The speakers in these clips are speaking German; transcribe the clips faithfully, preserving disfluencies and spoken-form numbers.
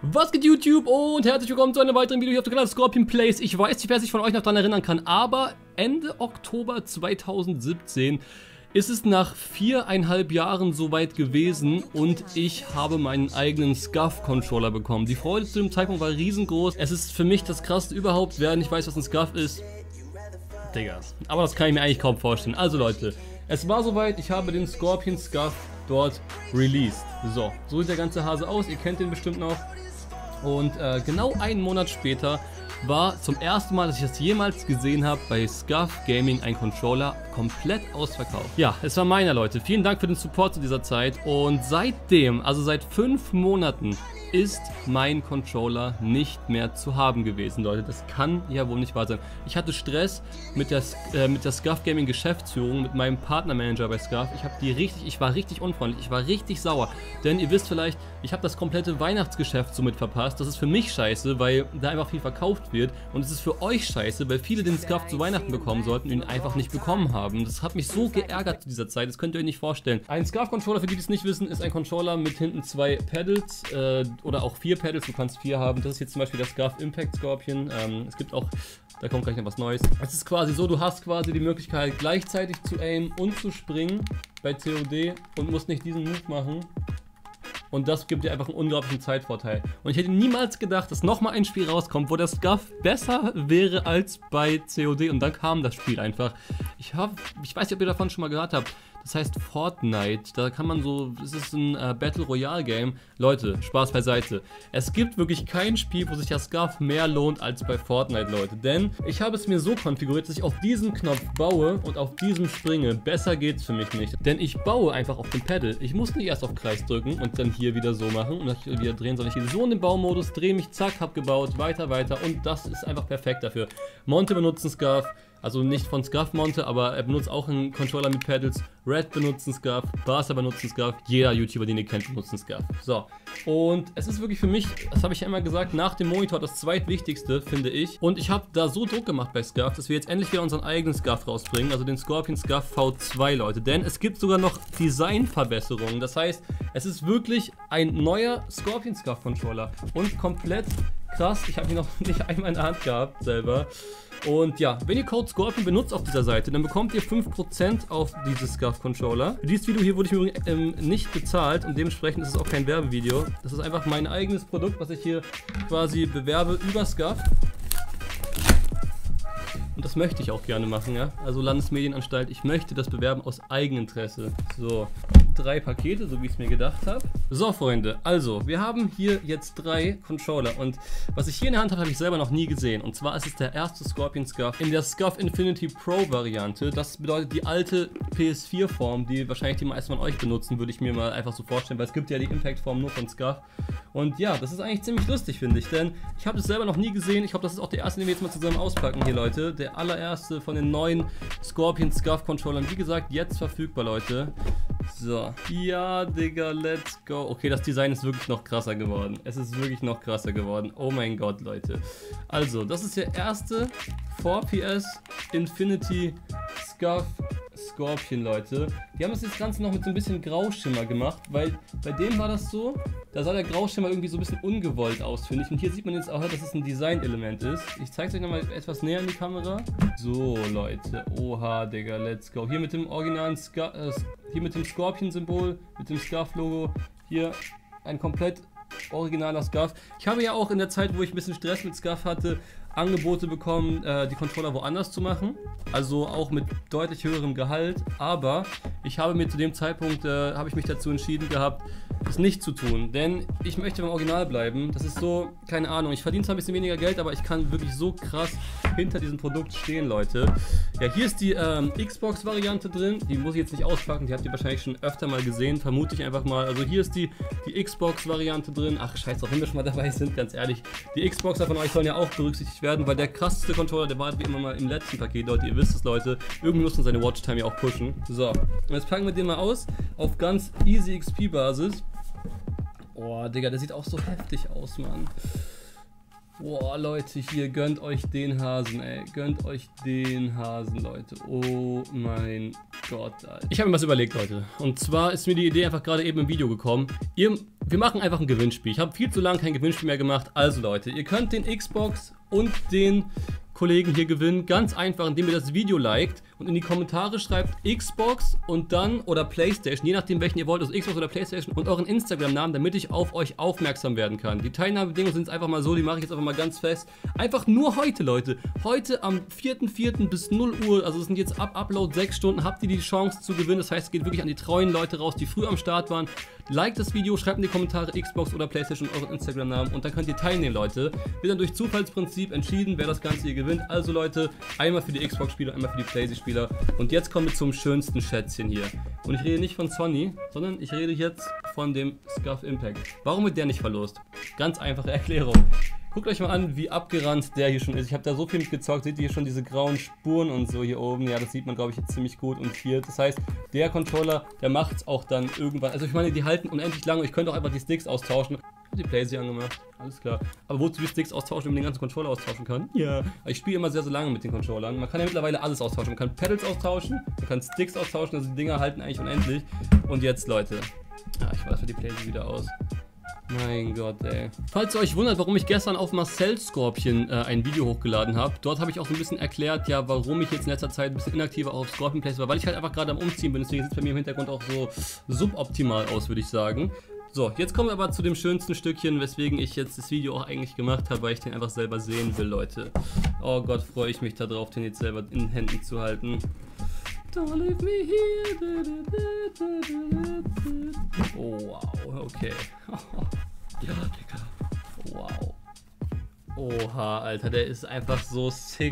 Was geht YouTube und herzlich willkommen zu einem weiteren Video hier auf dem Kanal Scorpion Plays. Ich weiß nicht, wer sich von euch noch daran erinnern kann, aber Ende Oktober zweitausendsiebzehn ist es nach viereinhalb Jahren soweit gewesen und ich habe meinen eigenen SCUF-Controller bekommen. Die Freude zu dem Zeitpunkt war riesengroß. Es ist für mich das krasseste überhaupt, wer nicht weiß, was ein SCUF ist. Digga. Aber das kann ich mir eigentlich kaum vorstellen. Also Leute, es war soweit, ich habe den Scorpion SCUF dort released. So, so sieht der ganze Hase aus, ihr kennt den bestimmt noch. Und äh, genau einen Monat später war zum ersten Mal, dass ich das jemals gesehen habe, bei SCUF Gaming ein Controller komplett ausverkauft. Ja, es war meiner, Leute. Vielen Dank für den Support zu dieser Zeit. Und seitdem, also seit fünf Monaten, ist mein Controller nicht mehr zu haben gewesen, Leute. Das kann ja wohl nicht wahr sein. Ich hatte Stress mit der, äh, mit der SCUF Gaming Geschäftsführung, mit meinem Partnermanager bei SCUF. Ich habe die richtig, ich war richtig unfreundlich, ich war richtig sauer. Denn ihr wisst vielleicht, ich habe das komplette Weihnachtsgeschäft somit verpasst. Das ist für mich scheiße, weil da einfach viel verkauft wird. Und es ist für euch scheiße, weil viele den SCUF zu Weihnachten bekommen sollten und ihn einfach nicht bekommen haben. Das hat mich so geärgert zu dieser Zeit, das könnt ihr euch nicht vorstellen. Ein SCUF-Controller, für die, die es nicht wissen, ist ein Controller mit hinten zwei Pedals, äh, oder auch vier Pedals, du kannst vier haben. Das ist jetzt zum Beispiel der SCUF Impact Scorpion. Ähm, es gibt auch, da kommt gleich noch was Neues. Es ist quasi so, du hast quasi die Möglichkeit gleichzeitig zu aimen und zu springen bei C O D und musst nicht diesen Move machen. Und das gibt dir einfach einen unglaublichen Zeitvorteil. Und ich hätte niemals gedacht, dass nochmal ein Spiel rauskommt, wo der SCUF besser wäre als bei C O D. Und dann kam das Spiel einfach. Ich, hab, ich weiß nicht, ob ihr davon schon mal gehört habt. Das heißt Fortnite, da kann man so, es ist ein äh, Battle Royale Game. Leute, Spaß beiseite. Es gibt wirklich kein Spiel, wo sich der SCUF mehr lohnt als bei Fortnite, Leute. Denn ich habe es mir so konfiguriert, dass ich auf diesen Knopf baue und auf diesem springe. Besser geht's für mich nicht. Denn ich baue einfach auf dem Pedal. Ich muss nicht erst auf Kreis drücken und dann hier wieder so machen und dann wieder drehen, sondern ich gehe so in den Baumodus, drehe mich, zack, hab gebaut, weiter, weiter und das ist einfach perfekt dafür. Monte benutzt einen SCUF. Also nicht von SCUF Monte, aber er benutzt auch einen Controller mit Pedals. Red benutzt einen SCUF, Barca benutzt einen SCUF, jeder YouTuber, den ihr kennt, benutzt einen SCUF. So, und es ist wirklich für mich, das habe ich ja immer gesagt, nach dem Monitor das zweitwichtigste, finde ich. Und ich habe da so Druck gemacht bei SCUF, dass wir jetzt endlich wieder unseren eigenen SCUF rausbringen, also den Scorpion SCUF V zwei, Leute. Denn es gibt sogar noch Designverbesserungen. Das heißt, es ist wirklich ein neuer Scorpion SCUF Controller und komplett krass. Ich habe ihn noch nicht einmal in der Hand gehabt selber. Und ja, wenn ihr Code Scorpion benutzt auf dieser Seite, dann bekommt ihr fünf Prozent auf diese SCUF-Controller. Für dieses Video hier wurde ich mir ähm, nicht bezahlt und dementsprechend ist es auch kein Werbevideo. Das ist einfach mein eigenes Produkt, was ich hier quasi bewerbe über SCUF. Und das möchte ich auch gerne machen, ja. Also Landesmedienanstalt, ich möchte das bewerben aus Eigeninteresse. So, drei Pakete, so wie ich es mir gedacht habe. So, Freunde, also, wir haben hier jetzt drei Controller. Und was ich hier in der Hand habe, habe ich selber noch nie gesehen. Und zwar ist es der erste Scorpion SCUF in der SCUF Infinity Pro Variante. Das bedeutet die alte P S vier Form, die wahrscheinlich die meisten von euch benutzen, würde ich mir mal einfach so vorstellen. Weil es gibt ja die Impact Form nur von SCUF. Und ja, das ist eigentlich ziemlich lustig, finde ich. Denn ich habe das selber noch nie gesehen. Ich glaube, das ist auch der erste, den wir jetzt mal zusammen auspacken hier, Leute. Der Der allererste von den neuen Scorpion SCUF Controllern. Wie gesagt, jetzt verfügbar, Leute. So. Ja, Digga, let's go. Okay, das Design ist wirklich noch krasser geworden. Es ist wirklich noch krasser geworden. Oh mein Gott, Leute. Also, das ist der erste vier P S Infinity SCUF Scorpion, Leute. Die haben das jetzt Ganze noch mit so ein bisschen Grauschimmer gemacht, weil bei dem war das so, da sah der Grauschimmer irgendwie so ein bisschen ungewollt aus, finde ich. Und hier sieht man jetzt auch, dass es ein Design-Element ist. Ich zeige es euch nochmal etwas näher in die Kamera. So, Leute. Oha, Digga, let's go. Hier mit dem originalen Scu äh, hier mit dem Scorpion-Symbol, mit dem SCUF-Logo. Hier ein komplett originaler SCUF. Ich habe ja auch in der Zeit, wo ich ein bisschen Stress mit SCUF hatte, Angebote bekommen, äh, die Controller woanders zu machen, also auch mit deutlich höherem Gehalt, aber ich habe mir zu dem Zeitpunkt, äh, habe ich mich dazu entschieden gehabt, es nicht zu tun, denn ich möchte beim Original bleiben. Das ist so, keine Ahnung, ich verdiene zwar ein bisschen weniger Geld, aber ich kann wirklich so krass hinter diesem Produkt stehen, Leute. Ja, hier ist die ähm, Xbox-Variante drin, die muss ich jetzt nicht auspacken, die habt ihr wahrscheinlich schon öfter mal gesehen, vermute ich einfach mal. Also hier ist die, die Xbox-Variante drin. Ach scheiß drauf, wenn wir schon mal dabei sind, ganz ehrlich, die Xboxer von euch sollen ja auch berücksichtigt werden, weil der krasseste Controller, der war wie immer mal im letzten Paket, Leute, ihr wisst es, Leute, irgendwie muss man seine Watchtime ja auch pushen. So, und jetzt packen wir den mal aus, auf ganz easy X P-Basis. Oh, Digga, der sieht auch so heftig aus, Mann. Boah, Leute, hier, gönnt euch den Hasen, ey. Gönnt euch den Hasen, Leute. Oh mein Gott, Alter. Ich habe mir was überlegt, Leute. Und zwar ist mir die Idee einfach gerade eben im Video gekommen. Ihr, wir machen einfach ein Gewinnspiel. Ich habe viel zu lange kein Gewinnspiel mehr gemacht. Also Leute, ihr könnt den Xbox und den Kollegen hier gewinnen. Ganz einfach, indem ihr das Video liked und in die Kommentare schreibt Xbox und dann oder Playstation, je nachdem welchen ihr wollt, also Xbox oder Playstation und euren Instagram-Namen, damit ich auf euch aufmerksam werden kann. Die Teilnahmebedingungen sind jetzt einfach mal so, die mache ich jetzt einfach mal ganz fest. Einfach nur heute, Leute. Heute am vierten vierten bis null Uhr, also es sind jetzt ab Upload sechs Stunden, habt ihr die Chance zu gewinnen. Das heißt, es geht wirklich an die treuen Leute raus, die früh am Start waren. Liked das Video, schreibt in die Kommentare Xbox oder Playstation euren Instagram-Namen und dann könnt ihr teilnehmen, Leute. Wird dann durch Zufallsprinzip entschieden, wer das Ganze hier gewinnt. Also Leute, einmal für die Xbox-Spieler, einmal für die Playstation-Spieler. Und jetzt kommen wir zum schönsten Schätzchen hier. Und ich rede nicht von Sony, sondern ich rede jetzt von dem Scuff Impact. Warum wird der nicht verlost? Ganz einfache Erklärung. Guckt euch mal an, wie abgerannt der hier schon ist. Ich habe da so viel mit gezockt. Seht ihr hier schon diese grauen Spuren und so hier oben? Ja, das sieht man, glaube ich, jetzt ziemlich gut. Und hier, das heißt, der Controller, der macht es auch dann irgendwann. Also ich meine, die halten unendlich lange. Ich könnte auch einfach die Sticks austauschen. Die Playstation angemacht, alles klar. Aber wozu die Sticks austauschen, wenn man den ganzen Controller austauschen kann? Ja. Ich spiele immer sehr, sehr lange mit den Controllern. Man kann ja mittlerweile alles austauschen. Man kann Pedals austauschen, man kann Sticks austauschen, also die Dinger halten eigentlich unendlich. Und jetzt, Leute. Ja, ich weiß für die Playstation wieder aus. Mein Gott, ey. Falls ihr euch wundert, warum ich gestern auf Marcel Scorpion äh, ein Video hochgeladen habe, dort habe ich auch so ein bisschen erklärt, ja, warum ich jetzt in letzter Zeit ein bisschen inaktiver auf Scorpion Plays war, weil ich halt einfach gerade am Umziehen bin, deswegen sieht es bei mir im Hintergrund auch so suboptimal aus, würde ich sagen. So, jetzt kommen wir aber zu dem schönsten Stückchen, weswegen ich jetzt das Video auch eigentlich gemacht habe, weil ich den einfach selber sehen will, Leute. Oh Gott, freue ich mich darauf, den jetzt selber in den Händen zu halten. Don't leave me here. Oh, wow, okay. Ja, Digga. Wow. Oha, Alter, der ist einfach so sick.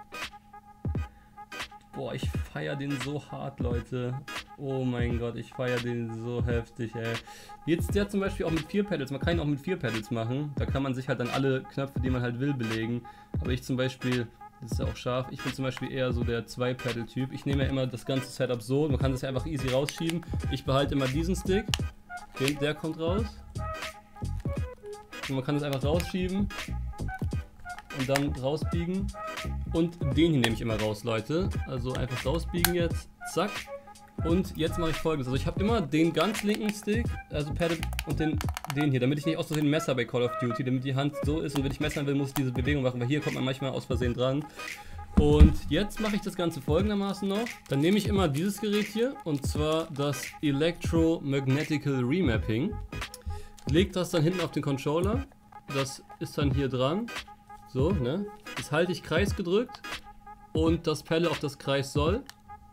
Boah, ich feiere den so hart, Leute. Oh mein Gott, ich feiere den so heftig, ey. Jetzt der zum Beispiel auch mit vier Pedals. Man kann ihn auch mit vier Pedals machen. Da kann man sich halt dann alle Knöpfe, die man halt will, belegen. Aber ich zum Beispiel, das ist ja auch scharf, ich bin zum Beispiel eher so der zwei-Pedal-Typ. Ich nehme ja immer das ganze Setup so. Man kann das ja einfach easy rausschieben. Ich behalte immer diesen Stick. Okay, der kommt raus. Und man kann das einfach rausschieben. Und dann rausbiegen. Und den hier nehme ich immer raus, Leute. Also einfach rausbiegen jetzt. Zack. Und jetzt mache ich Folgendes. Also ich habe immer den ganz linken Stick, also Pedal, und den, den hier, damit ich nicht aus Versehen Messer bei Call of Duty, damit die Hand so ist und wenn ich messern will, muss ich diese Bewegung machen, weil hier kommt man manchmal aus Versehen dran. Und jetzt mache ich das Ganze folgendermaßen noch. Dann nehme ich immer dieses Gerät hier, und zwar das Electromagnetical Remapping. Leg das dann hinten auf den Controller. Das ist dann hier dran. So, ne? Das halte ich Kreis gedrückt und das Pedal auf das Kreis soll.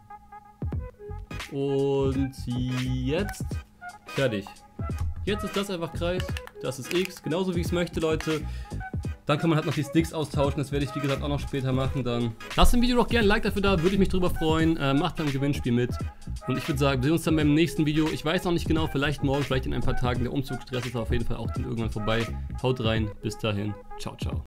Und jetzt fertig. Jetzt ist das einfach Kreis, das ist X, genauso wie ich es möchte, Leute. Dann kann man halt noch die Sticks austauschen, das werde ich wie gesagt auch noch später machen dann. Lasst im Video doch gerne ein Like dafür da, würde ich mich drüber freuen. Äh, macht beim Gewinnspiel mit. Und ich würde sagen, wir sehen uns dann beim nächsten Video. Ich weiß noch nicht genau, vielleicht morgen, vielleicht in ein paar Tagen. Der Umzugsstress ist auf jeden Fall auch dann irgendwann vorbei. Haut rein, bis dahin. Ciao, ciao.